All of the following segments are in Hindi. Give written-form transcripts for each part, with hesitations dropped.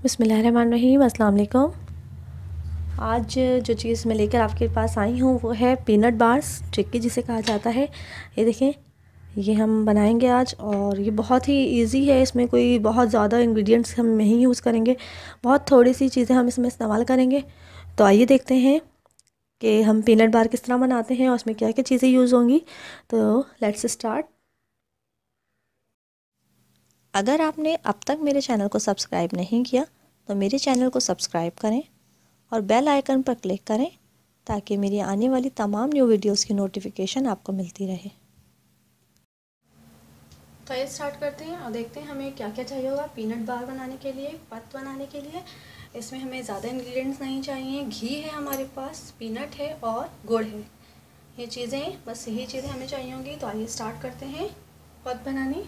बिस्मिल्लाहिर्रहमानिर्रहीम, अस्सलाम वालेकुम। आज जो चीज़ मैं लेकर आपके पास आई हूँ वो है पीनट बार्स, चिक्की जिसे कहा जाता है। ये देखें, ये हम बनाएंगे आज और ये बहुत ही इजी है। इसमें कोई बहुत ज़्यादा इंग्रेडिएंट्स हम नहीं यूज़ करेंगे, बहुत थोड़ी सी चीज़ें हम इसमें इस्तेमाल करेंगे। तो आइए देखते हैं कि हम पीनट बार किस तरह बनाते हैं और उसमें क्या क्या चीज़ें यूज़ होंगी। तो लेट्स स्टार्ट। अगर आपने अब तक मेरे चैनल को सब्सक्राइब नहीं किया तो मेरे चैनल को सब्सक्राइब करें और बेल आइकन पर क्लिक करें ताकि मेरी आने वाली तमाम न्यू वीडियोस की नोटिफिकेशन आपको मिलती रहे। तो ये स्टार्ट करते हैं और देखते हैं हमें क्या क्या चाहिए होगा पीनट बार बनाने के लिए, पत बनाने के लिए। इसमें हमें ज़्यादा इंग्रेडिएंट्स नहीं चाहिए। घी है हमारे पास, पीनट है और गुड़ है। ये चीज़ें, बस यही चीज़ें हमें चाहिए होंगी। तो आइए स्टार्ट करते हैं पत बनानी।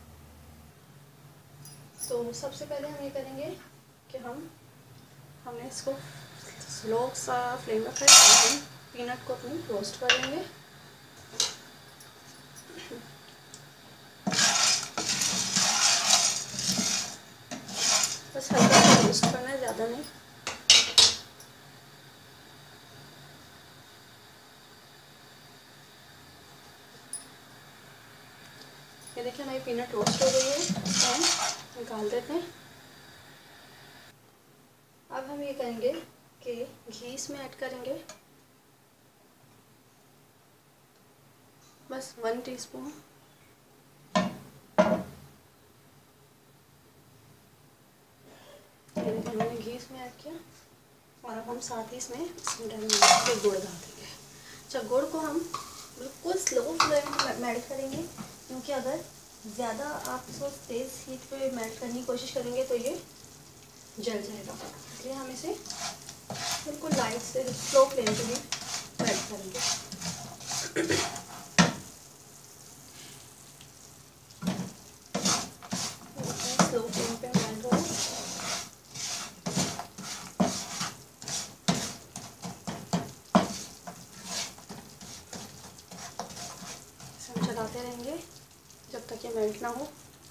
तो सबसे पहले हम ये करेंगे कि हमें इसको स्लो सा फ्लेम रखा है और हम पीनट को अपनी रोस्ट कर लेंगे। बस हल्का सा रोस्ट करना है, ज़्यादा नहीं। ये देखिए हमारी पीनट रोस्ट हो गई है, तो हम निकाल देते हैं। अब हम ये करेंगे कि घी इसमें ऐड करेंगे, बस 1 टीस्पून। ये देखिए हमने घी इसमें ऐड किया और अब हम साथ ही इसमें डालेंगे गुड़ डाल देंगे। अच्छा, गुड़ को हम बिल्कुल स्लो फ्लेम में मेल्ट करेंगे, क्योंकि अगर ज़्यादा आप इसको तेज़ हीट पे मेल्ट करने की कोशिश करेंगे तो ये जल जाएगा। इसलिए हम इसे बिल्कुल लाइट से स्लो फ्लेम पे भी मेल्ट करेंगे। स्लो फ्लेम पे मेल्ट हो। हम चलाते रहेंगे जब तक ये मेल्ट ना हो।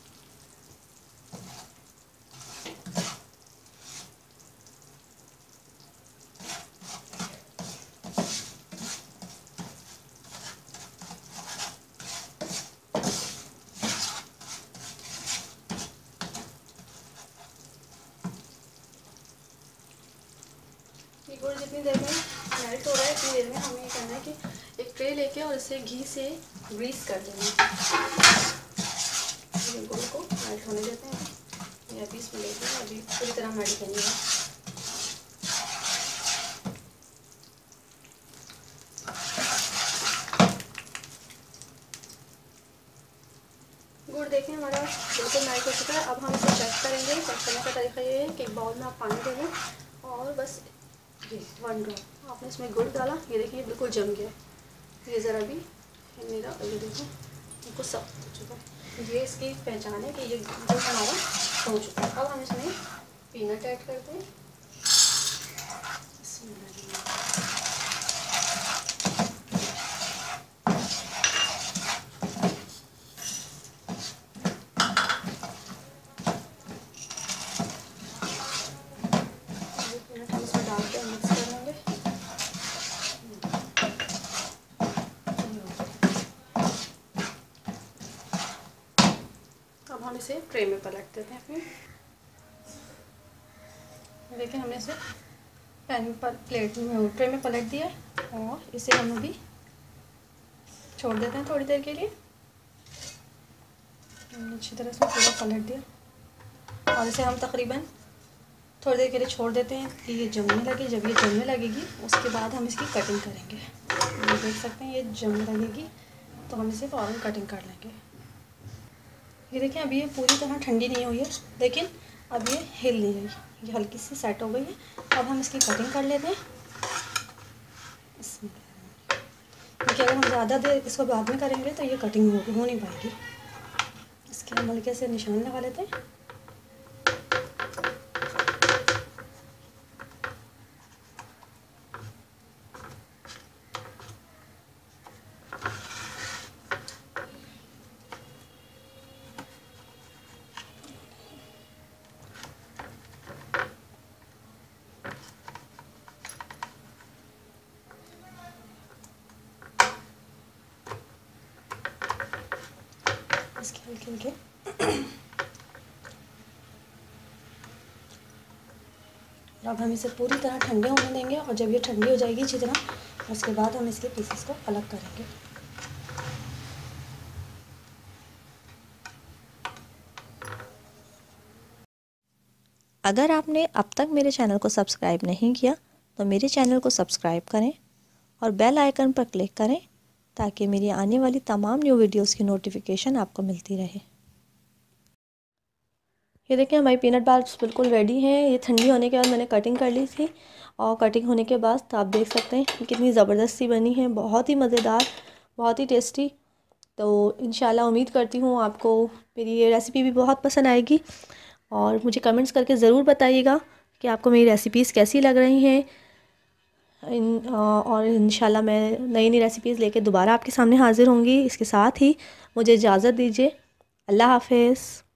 ये गुड़ जितनी देर में मेल्ट हो रहा है, इतनी देर में हमें ये करना है कि एक ट्रे लेके और इसे घी से ग्रीस कर देना है। ये गुड़ को मेल्ट होने देते हैं। ये अभी इसमें लेते हैं, अभी पूरी तरह मेल्ट करनी है। गुड़ देखें हमारा बिल्कुल मेल्ट हो चुका है। अब हम इसे चेक करेंगे। चेक करने का तरीका ये है कि एक बाउल में आप पानी दे दें और बस ये 1 ड्रॉप आपने इसमें गुड़ डाला। ये देखिए ये बिल्कुल जम गया है। ये ज़रा भी मेरा, ये देखो बिल्कुल सब हो चुका है। ये इसकी पहचान है कि ये गुड़ हमारा हो चुका है। अब हम इसमें पीनट ऐड करते हैं। हम इसमें डाल के मिक्स कर लेंगे। अब हम इसे ट्रे में पलट देते हैं। फिर देखिए हमने इसे पैन पर प्लेट में ट्रे में पलट दिया और इसे हम अभी छोड़ देते हैं थोड़ी देर के लिए। अच्छी तरह से पूरा पलट दिया और इसे हम तकरीबन थोड़ी देर के लिए छोड़ देते हैं कि ये जमने लगे। जब ये जमने लगेगी उसके बाद हम इसकी कटिंग करेंगे। ये देख सकते हैं ये जमने लगेगी तो हम इसे फ़ौरन कटिंग कर लेंगे। ये देखिए अभी ये पूरी तरह ठंडी नहीं हुई है, लेकिन अब ये हिल नहीं रही, ये हल्की सी सेट हो गई है। अब हम इसकी कटिंग कर लेते हैं। क्योंकि अगर हम ज़्यादा देर इसको बाद में करेंगे तो ये कटिंग हो नहीं पाएगी। इसके हम हल्के से निशान लगा लेते हैं। इनके। अब हम इसे पूरी तरह ठंडे होने देंगे और जब ये ठंडी हो जाएगी अच्छी तरह उसके बाद हम इसके पीसेस को अलग करेंगे। अगर आपने अब तक मेरे चैनल को सब्सक्राइब नहीं किया तो मेरे चैनल को सब्सक्राइब करें और बेल आइकन पर क्लिक करें ताकि मेरी आने वाली तमाम न्यू वीडियोस की नोटिफिकेशन आपको मिलती रहे। ये देखिए हमारी पीनट बार्स बिल्कुल रेडी हैं। ये ठंडी होने के बाद मैंने कटिंग कर ली थी और कटिंग होने के बाद तो आप देख सकते हैं कि कितनी ज़बरदस्त सी बनी है, बहुत ही मज़ेदार, बहुत ही टेस्टी। तो इंशाल्लाह उम्मीद करती हूँ आपको मेरी ये रेसिपी भी बहुत पसंद आएगी और मुझे कमेंट्स करके ज़रूर बताइएगा कि आपको मेरी रेसिपीज़ कैसी लग रही हैं। और इंशाल्लाह मैं नई नई रेसिपीज़ लेके दोबारा आपके सामने हाज़िर होंगी। इसके साथ ही मुझे इजाज़त दीजिए। अल्लाह हाफ़िज़।